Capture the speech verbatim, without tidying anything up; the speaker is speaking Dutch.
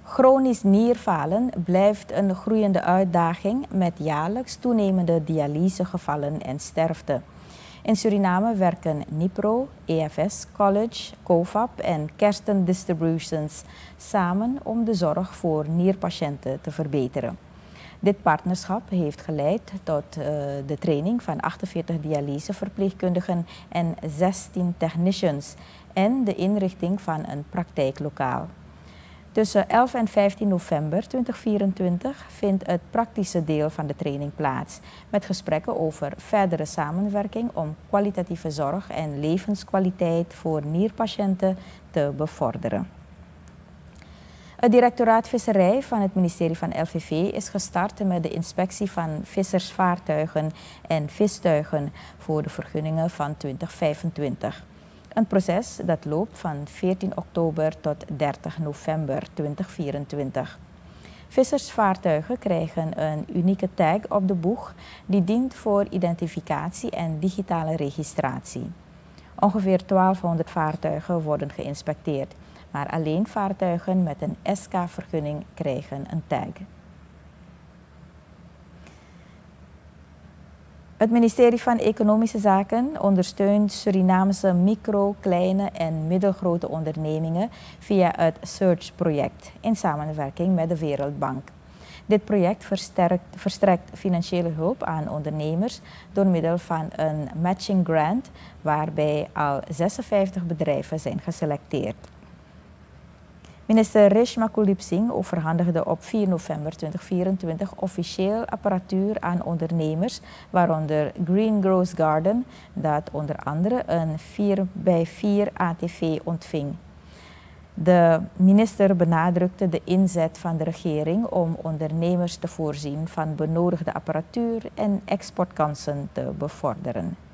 Chronisch nierfalen blijft een groeiende uitdaging met jaarlijks toenemende dialysegevallen en sterfte. In Suriname werken NIPRO, E F S College, COVAP en Kersten Distributions samen om de zorg voor nierpatiënten te verbeteren. Dit partnerschap heeft geleid tot uh, de training van achtenveertig dialyseverpleegkundigen en zestien technicians en de inrichting van een praktijklokaal. Tussen elf en vijftien november tweeduizend vierentwintig vindt het praktische deel van de training plaats, met gesprekken over verdere samenwerking om kwalitatieve zorg en levenskwaliteit voor nierpatiënten te bevorderen. Het directoraat Visserij van het ministerie van L V V is gestart met de inspectie van vissersvaartuigen en vistuigen voor de vergunningen van tweeduizend vijfentwintig. Een proces dat loopt van veertien oktober tot dertig november tweeduizend vierentwintig. Vissersvaartuigen krijgen een unieke tag op de boeg die dient voor identificatie en digitale registratie. Ongeveer twaalfhonderd vaartuigen worden geïnspecteerd, maar alleen vaartuigen met een S K-vergunning krijgen een tag. Het ministerie van Economische Zaken ondersteunt Surinamese micro, kleine en middelgrote ondernemingen via het SURGE-project in samenwerking met de Wereldbank. Dit project versterkt, verstrekt financiële hulp aan ondernemers door middel van een matching grant waarbij al zesenvijftig bedrijven zijn geselecteerd. Minister Reshma Kulyp Singh overhandigde op vier november tweeduizend vierentwintig officieel apparatuur aan ondernemers, waaronder Green Growth Garden, dat onder andere een vier bij vier A T V ontving. De minister benadrukte de inzet van de regering om ondernemers te voorzien van benodigde apparatuur en exportkansen te bevorderen.